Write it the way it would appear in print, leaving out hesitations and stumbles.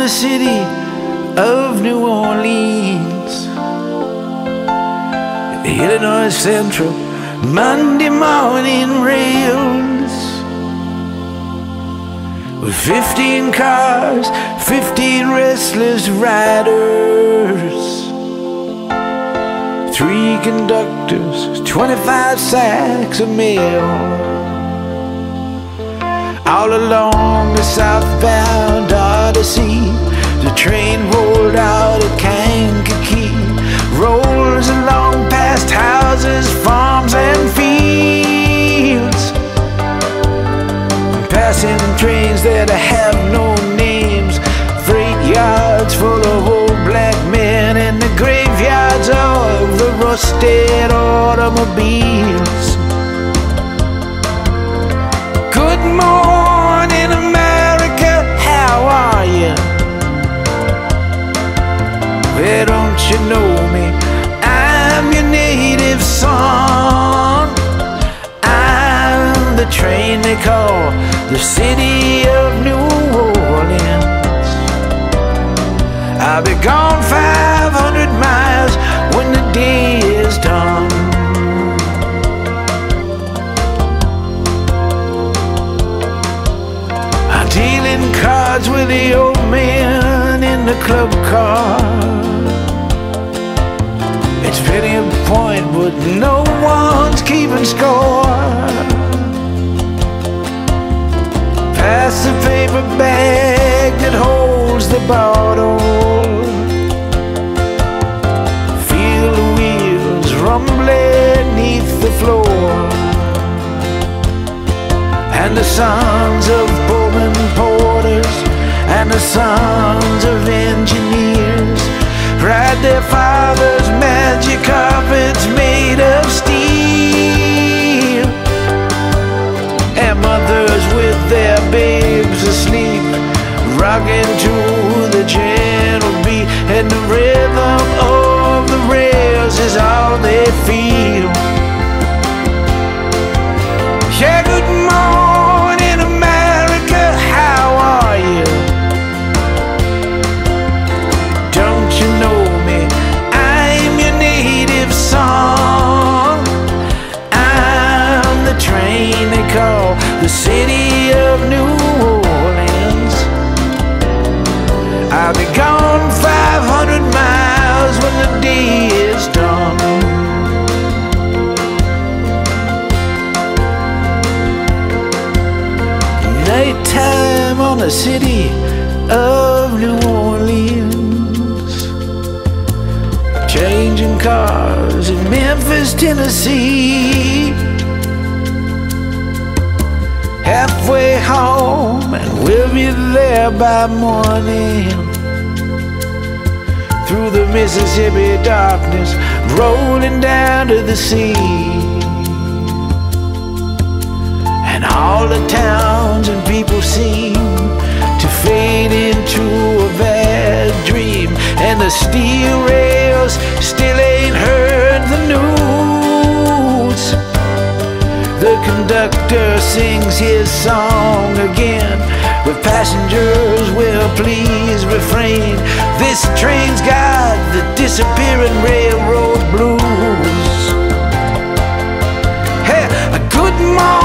the city of New Orleans. Illinois Central Monday morning rails, with 15 cars, 15 restless riders, 3 conductors, 25 sacks of mail. All along the southbound Odyssey, the train rolled out of Kankakee, rolls along past houses, farms and fields, passing trains that have no names, freight yards full of old black men, and the graveyards of the rusted automobiles. Good morning, America, how are you? Well, don't you know me? I'm your native son. I'm the train they call the city of New Orleans. I'll be gone 500 miles when the day is done. I'm dealing cards with the old man in the club car. It's pity a point, but no one's keeping score. Pass the paper bag that holds the bottle. Feel the wheels rumbling beneath the floor, and the sons of Pullman porters and the sons of engineers ride their father's magic carpets made of steel, and mothers with their babes asleep, rocking to the gentle beat, and the rhythm of the rails is all they feel. Yeah, good morning, America, how are you? Don't you know me? I'm your native son. I'm the train they call the city of New Orleans. I'll be gone 500 miles when the day is done. Nighttime on the city of New Orleans, changing cars in Memphis, Tennessee. Halfway home and we'll be there by morning. Through the Mississippi darkness, rolling down to the sea, and all the towns and people seem to fade into a bad dream, and the steel rails still ain't heard the news. The conductor sings his song again, but passengers will please refrain. This train's got the disappearing railroad blues. Hey, good morning,